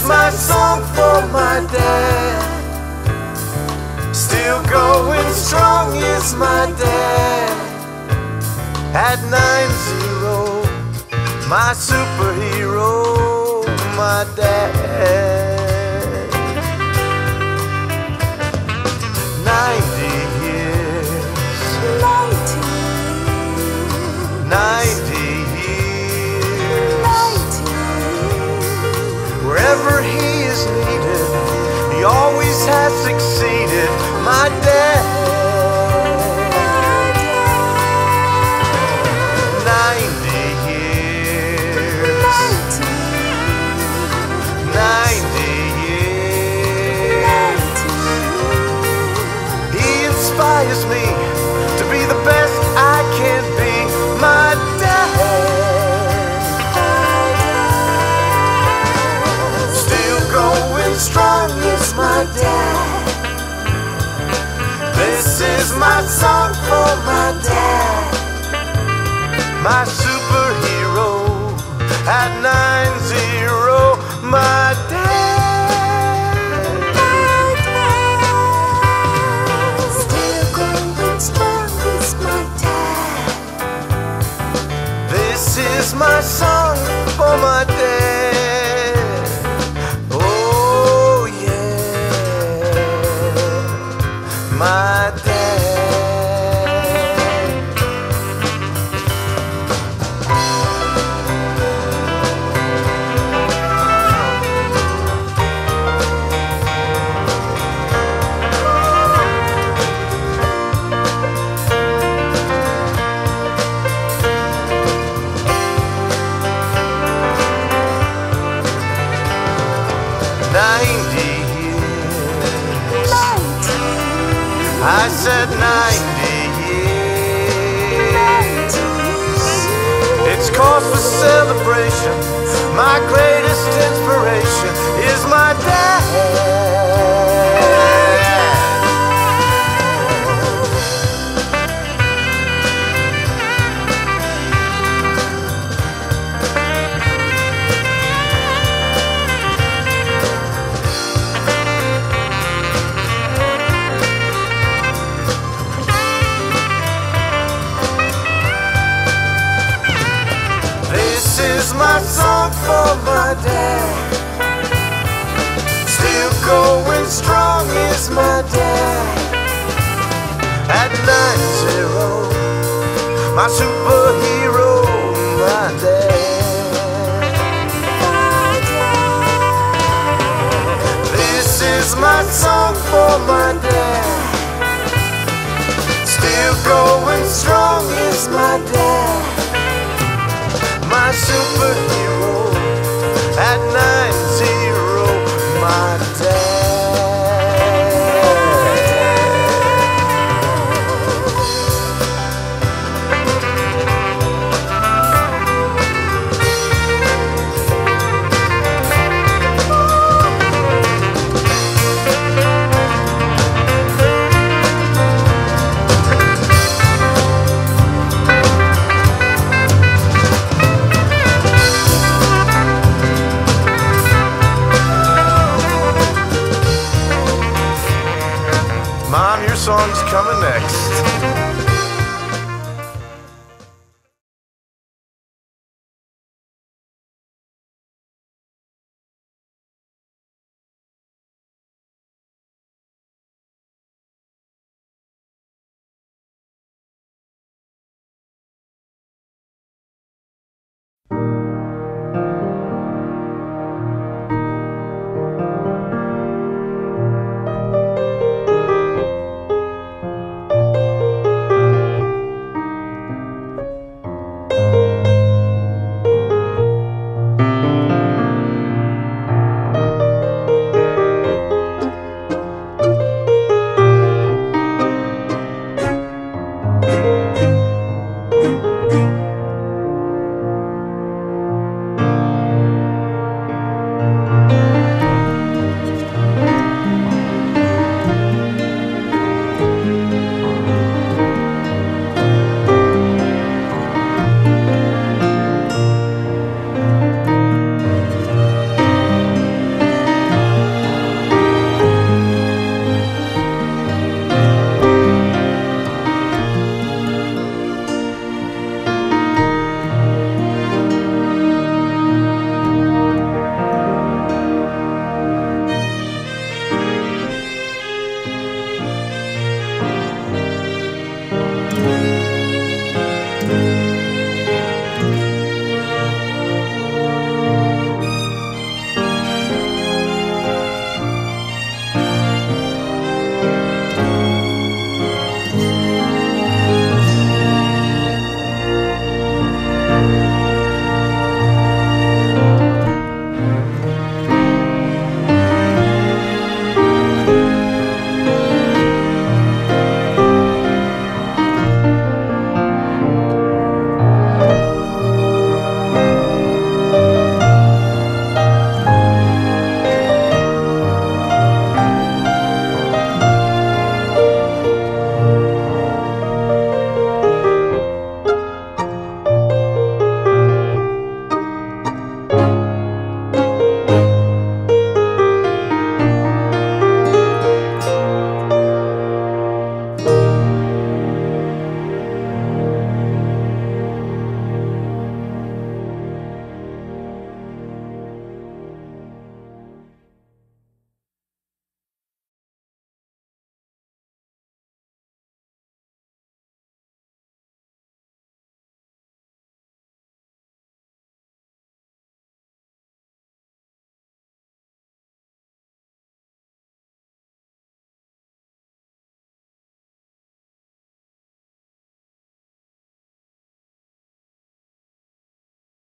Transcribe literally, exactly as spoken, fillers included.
my song for my dad. Still going strong is my dad. At nine zero, my superhero, my dad. Ninety years, ninety, ninety years, ninety. Wherever he is needed, he always has succeeded, my dad. Ninety years, ninety years. He inspires me to be the best I can be, my dad. Still going strong is my dad. This is my song for my dad. My superhero at nine zero, my dad. Still going strong is my dad. This is my song for my dad. Oh yeah, my dad. Ninety years, I said ninety years. It's cause for celebration. My greatest inspiration is my dad. This is my song for my dad. Still going strong is my dad. At nine zero, my superhero, my dad. This is my song for my dad. Still going strong is my dad. My superhero at nine zero, my dad. Mom, your song's coming next.